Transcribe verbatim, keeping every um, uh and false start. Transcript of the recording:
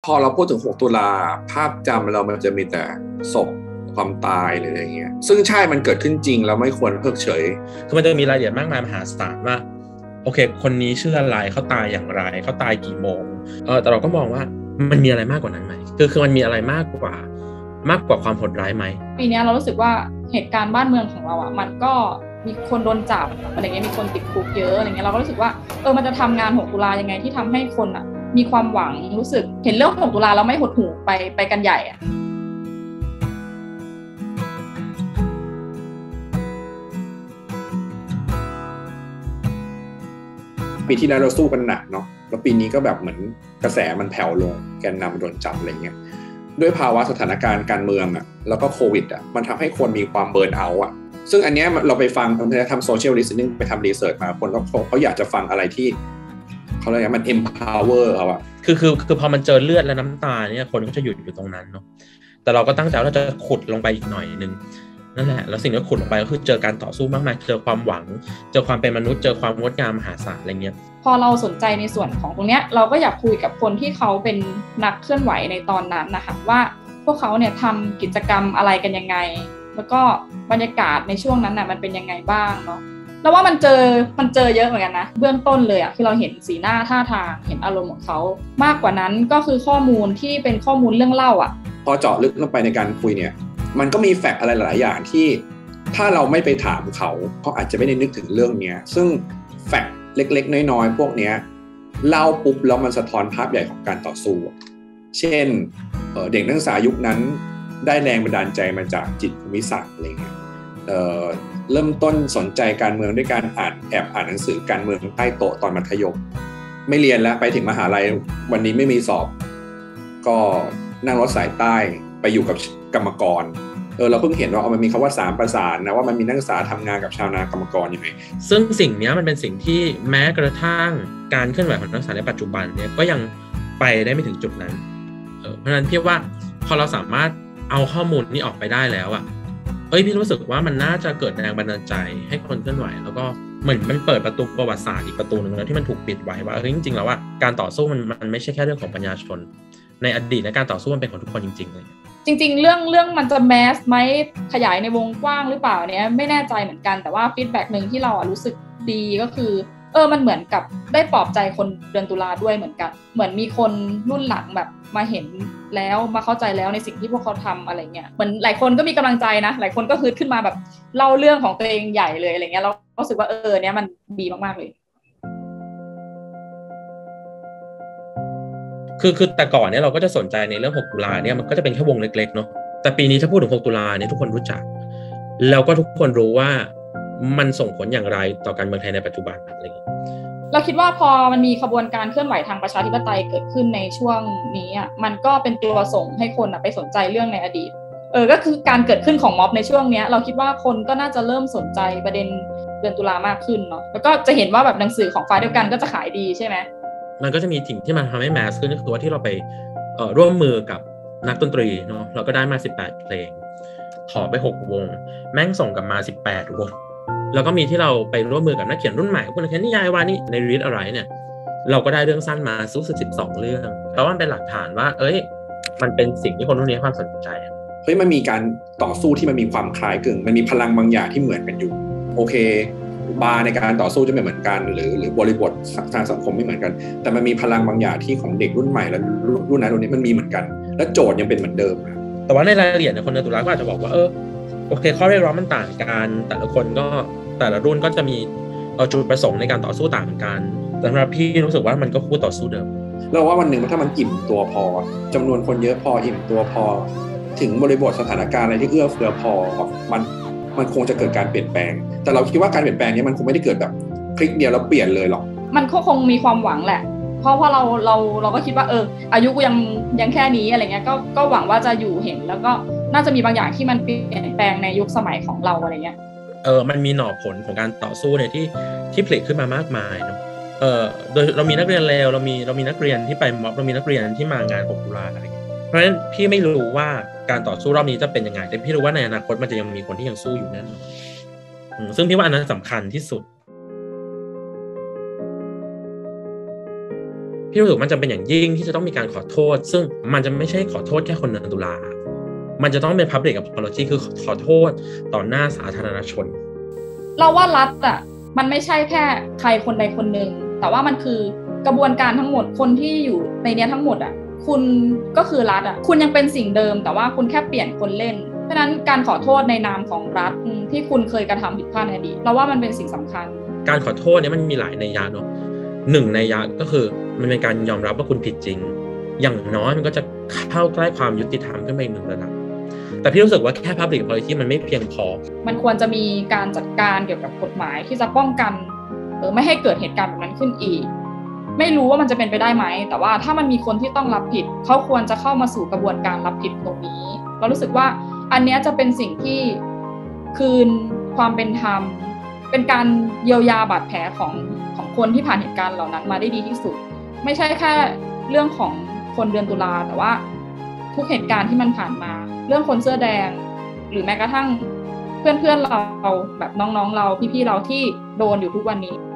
อเราพูดถึงหกตุลาภาพจำเรามันจะมีแต่ศพความตายหรืออะไรเงี้ยซึ่งใช่มันเกิดขึ้นจริงแล้วไม่ควรเพิกเฉยคือมันจะมีรายละเอียดมากมายมหาศาลว่าโอเคคนนี้ชื่ออะไรเขาตายอย่างไรเขาตายกี่โมงเออแต่เราก็มองว่ามันมีอะไรมากกว่านั้นไหมคือคือมันมีอะไรมากกว่ามากกว่าความโหดร้ายไหมปีนี้เรารู้สึกว่าเหตุการณ์บ้านเมืองของเราอ่ะมันก็มีคนโดนจับอะไรเงี้ยมีคนติดคุกเยอะอะไรเงี้ยเราก็รู้สึกว่าเออมันจะทำงานหกตุลายังไงที่ทำให้คนอ่ะมีความหวังรู้สึกเห็นเรื่องหกตุลาแล้วไม่หดหู่ไปไปกันใหญ่อ่ะปีที่แล้วเราสู้กันหนักเนาะแล้วปีนี้ก็แบบเหมือนกระแสมันแผ่วลงแกนนำโดนจับอะไรเงี้ยด้วยภาวะสถานการณ์การเมืองอ่ะแล้วก็โควิดอ่ะมันทำให้คนมีความเบิร์นเอาท์อ่ะซึ่งอันเนี้ยเราไปฟังทำโซเชียลลิสติ้งไปทำรีเสิร์ชมาคนก็เขาอยากจะฟังอะไรที่เขาเรียกว่ามัน empower เขาอ่ะคือคือคือพอมันเจอเลือดและน้ำตาเนี่ยคนก็จะหยุดอยู่ตรงนั้นเนาะแต่เราก็ตั้งใจว่าเราจะขุดลงไปอีกหน่อยนึงนั่นแหละแล้วสิ่งที่ขุดลงไปก็คือเจอการต่อสู้มากมายเจอความหวังเจอความเป็นมนุษย์เจอความงดงามมหาศาลอะไรเงี้ยพอเราสนใจในส่วนของตรงเนี้ยเราก็อยากคุยกับคนที่เขาเป็นนักเคลื่อนไหวในตอนนั้นนะคะว่าพวกเขาเนี่ยทำกิจกรรมอะไรกันยังไงแล้วก็บรรยากาศในช่วงนั้นน่ะมันเป็นยังไงบ้างเนาะแล้วว่ามันเจอมันเจอเยอะเหมือนกันนะเบื้องต้นเลยอ่ะคือเราเห็นสีหน้าท่าทางเห็นอารมณ์ของเขามากกว่านั้นก็คือข้อมูลที่เป็นข้อมูลเรื่องเล่าอ่ะพอเจาะลึกลงไปในการคุยเนี่ยมันก็มีแฟกต์อะไรหลายอย่างที่ถ้าเราไม่ไปถามเขาเขาอาจจะไม่ได้นึกถึงเรื่องนี้ซึ่งแฟกต์เล็กๆน้อยๆพวกนี้เล่าปุ๊บแล้วมันสะท้อนภาพใหญ่ของการต่อสู้เช่น เ, เด็กนักศึกษายุคนั้นได้แรงบันดาลใจมาจากจิตภูมิศักดิ์อะไรเงี้ย เ, เริ่มต้นสนใจการเมืองด้วยการอ่านแอบอ่านหนังสือการเมืองใต้โต๊ะตอนมัธยมไม่เรียนแล้วไปถึงมหาลัยวันนี้ไม่มีสอบก็นั่งรถสายใต้ไปอยู่กับกรรมกรเออเราเพิ่งเห็นว่าเอามันมีคำว่าสามประสานนะว่ามันมีนักศึกษาทำงานกับชาวนากรรมกรยังไงซึ่งสิ่งนี้มันเป็นสิ่งที่แม้กระทั่งการเคลื่อนไหวของนักศึกษาในปัจจุบันเนี่ยก็ยังไปได้ไม่ถึงจุดนั้นเออเพราะฉะนั้นพี่ว่าพอเราสามารถเอาข้อมูลนี้ออกไปได้แล้วอ่ะเอ้ยพี่รู้สึกว่ามันน่าจะเกิดแรงบันดาลใจให้คนเคลื่อนไหวแล้วก็เหมือนมันเปิดประตูประวัติศาสตร์อีกประตูนึงแล้วที่มันถูกปิดไว้ว่าเฮ้ยจริงๆแล้วว่าการต่อสู้มันมันไม่ใช่แค่เรื่องของปัญญาชนในอดีตในการต่อสู้มันเป็นของทุกคนจริงๆเลยจริงๆเรื่องเรื่องมันจะแมสไหมขยายในวงกว้างหรือเปล่าเนี่ยไม่แน่ใจเหมือนกันแต่ว่าฟีดแบ็กนึงที่เรารู้สึกดีก็คือเออมันเหมือนกับได้ปลอบใจคนเดือนตุลาด้วยเหมือนกันเหมือนมีคนรุ่นหลังแบบมาเห็นแล้วมาเข้าใจแล้วในสิ่งที่พวกเขาทำอะไรเงี้ยเหมือนหลายคนก็มีกำลังใจนะหลายคนก็ฮึดขึ้นมาแบบเล่าเรื่องของตัวเองใหญ่เลยอะไรเงี้ยเรารู้สึกว่าเออเนี่ยมันดีมากๆเลยคือคือแต่ก่อนเนี่ยเราก็จะสนใจในเรื่องหกตุลาเนี่ยมันก็จะเป็นแค่วงเล็กๆเนาะแต่ปีนี้ถ้าพูดถึงหกตุลาเนี่ยทุกคนรู้จักแล้วก็ทุกคนรู้ว่ามันส่งผลอย่างไรต่อการเมืองไทยในปัจจุบันอะไรอย่างเงี้ยเราคิดว่าพอมันมีขบวนการเคลื่อนไหวทางประชาธิปไตยเกิดขึ้นในช่วงนี้อ่ะมันก็เป็นตัวส่งให้คนไปสนใจเรื่องในอดีตเออก็คือการเกิดขึ้นของม็อบในช่วงนี้เราคิดว่าคนก็น่าจะเริ่มสนใจประเด็นเดือนตุลามากขึ้นเนาะแล้วก็จะเห็นว่าแบบหนังสือของฝ่ายเดียวกันก็จะขายดีใช่ไหมมันก็จะมีสิ่งที่มันทำให้แมสขึ้นก็คือว่าที่เราไปเอ่อร่วมมือกับนักดนตรีเนาะเราก็ได้มาสิบแปดเพลงขอไปหกวงแม่งส่งกลับมาสิบแปดวงแล้วก็มีที่เราไปร่วมมือกับนักเขียนรุ่นใหม่พวกนักเขียนนิยายวานิในรีดอะไรเนี่ยเราก็ได้เรื่องสั้นมาสู้สุดสิบสองเรื่องเพราะว่ามันเป็นหลักฐานว่าเอ้ยมันเป็นสิ่งที่คนรุ่นนี้ให้ความสนใจเฮ้ยมันมีการต่อสู้ที่มันมีความคล้ายคลึงมันมีพลังบางอย่างที่เหมือนกันอยู่โอเคบาร์ในการต่อสู้จะไม่เหมือนกันหรือหรือบริบททางสังคมไม่เหมือนกันแต่มันมีพลังบางอย่างที่ของเด็กรุ่นใหม่และรุ่นนั้นรุ่นนี้มันมีเหมือนกันและโจทย์ยังเป็นเหมือนเดิมนะแต่ว่าในรายละเอียดเนี่ยคนในตุลาก็อาจจะบอกว่าเออโอเคข้อเรียกร้องมันต่างกันแต่ละคนก็แต่ละรุ่นก็จะมีจุดประสงค์ในการต่อสู้ต่างกันแต่สำหรับพี่รู้สึกว่ามันก็คู่ต่อสู้เดิมเราว่าวันหนึ่งถ้ามันอิ่มตัวพอจำนวนคนเยอะพออิ่มตัวพอถึงบริบทสถานการณ์อะไรที่เอื้อเฟื้อพอมันมันคงจะเกิดการเปลี่ยนแปลงแต่เราคิดว่าการเปลี่ยนแปลงนี้มันคงไม่ได้เกิดแบบคลิกเดียวแล้วเปลี่ยนเลยหรอกมันก็คงมีความหวังแหละเพราะว่าเราเราเราก็คิดว่าเอออายุกูยังยังแค่นี้อะไรเงี้ยก็ก็หวังว่าจะอยู่เห็นแล้วก็น่าจะมีบางอย่างที่มันเปลี่ยนแปลงในยุคสมัยของเราอะไรเงี้ยเออมันมีหน่อผลของการต่อสู้เนี่ยที่ที่ผลิตขึ้นมามากมายเนาะเออโดยเรามีนักเรียนเลวเรามีเรามีนักเรียนที่ไปม็อบเรามีนักเรียนที่มางานหกตุลาอะไรเงี้ยเพราะฉะนั้นพี่ไม่รู้ว่าการต่อสู้รอบนี้จะเป็นยังไงแต่พี่รู้ว่าในอนาคตมันจะยังมีคนที่ยังสู้อยู่แน่นอนซึ่งพี่ว่าอันนั้นสำคัญที่สุดพี่รู้สึกมันจำเป็นอย่างยิ่งที่จะต้องมีการขอโทษซึ่งมันจะไม่ใช่ขอโทษแค่คนเดือนตุลามันจะต้องเป็น public apology คือขอโทษต่อหน้าสาธารณชนเราว่ารัฐอ่ะมันไม่ใช่แค่ใครคนใดคนหนึ่งแต่ว่ามันคือกระบวนการทั้งหมดคนที่อยู่ในเนี้ยทั้งหมดอ่ะคุณก็คือรัฐอ่ะคุณยังเป็นสิ่งเดิมแต่ว่าคุณแค่เปลี่ยนคนเล่นเพราะฉะนั้นการขอโทษในนามของรัฐที่คุณเคยกระทำผิดพลาดในอดีตเราว่ามันเป็นสิ่งสำคัญการขอโทษเนี่ยมันมีหลายนัยยะเนาะหนึ่งนัยยะก็คือมันเป็นการยอมรับว่าคุณผิดจริงอย่างน้อยมันก็จะเข้าใกล้ความยุติธรรมขึ้นไปอีกหนึ่งระดับแต่พี่รู้สึกว่าแค่ public apology มันไม่เพียงพอมันควรจะมีการจัดการเกี่ยวกับกฎหมายที่จะป้องกันเออไม่ให้เกิดเหตุการณ์แบบนั้นขึ้นอีกไม่รู้ว่ามันจะเป็นไปได้ไหมแต่ว่าถ้ามันมีคนที่ต้องรับผิดเขาควรจะเข้ามาสู่กระบวนการรับผิดตรงนี้เรารู้สึกว่าอันนี้จะเป็นสิ่งที่คืนความเป็นธรรมเป็นการเยียวยาบาดแผลของของคนที่ผ่านเหตุการณ์เหล่านั้นมาได้ดีที่สุดไม่ใช่แค่เรื่องของคนเดือนตุลาแต่ว่าทุกเหตุการณ์ที่มันผ่านมาเรื่องคนเสื้อแดงหรือแม้กระทั่งเพื่อนๆเราแบบน้องๆเราพี่ๆเราที่โดนอยู่ทุกวันนี้